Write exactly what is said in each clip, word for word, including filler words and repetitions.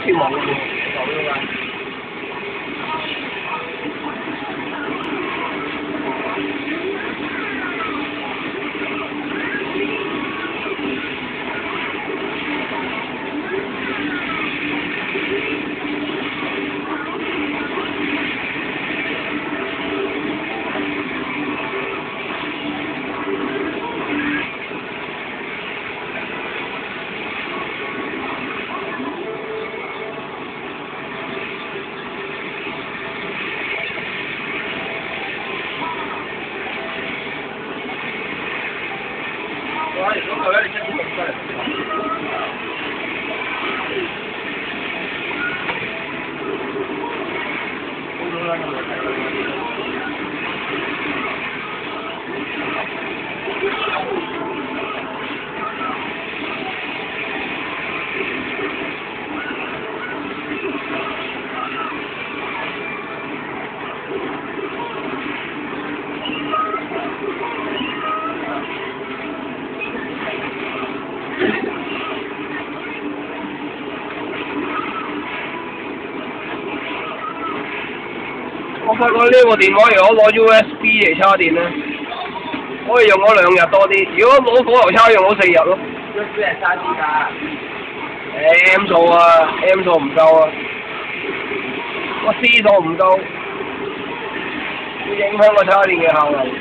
似冇喎，冇㗎。哇！如果佢咧，你真係咁犀利。好咗啦，咁就睇啦。我發覺呢個電話如果攞 U S B 嚟插電咧，可以用咗兩日多啲。如果攞火牛叉用咗四日咯。U S B 係三 G 㗎。M 數啊 ，M 數唔夠啊，個 C 數唔夠，會影響個插電嘅效能。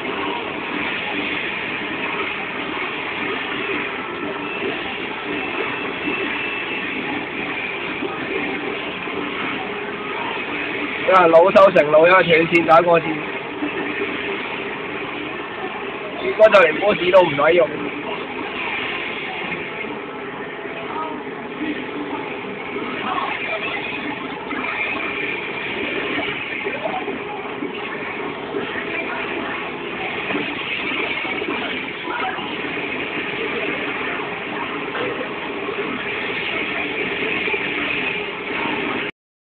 有人老羞成怒，因為斷線打過線，結果就連波子都唔使用。